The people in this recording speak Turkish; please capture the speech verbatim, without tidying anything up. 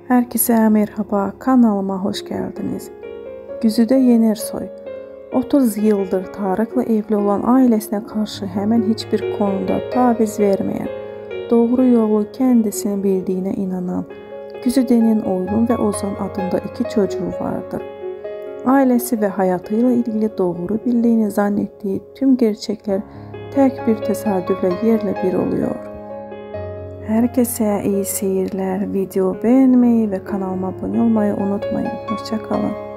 Herkese merhaba, kanalıma hoş geldiniz. Güzide Yenersoy, otuz yıldır Tarık'la evli olan ailesine karşı hemen hiçbir konuda taviz vermeyen, doğru yolu kendisinin bildiğine inanan Güzide'nin Oylum ve Ozan adında iki çocuğu vardır. Ailesi ve hayatıyla ilgili doğru bildiğini zannettiği tüm gerçekler tek bir tesadüfle yerle bir oluyor. Herkese iyi seyirler. Video beğenmeyi ve kanalıma abone olmayı unutmayın. Hoşça kalın.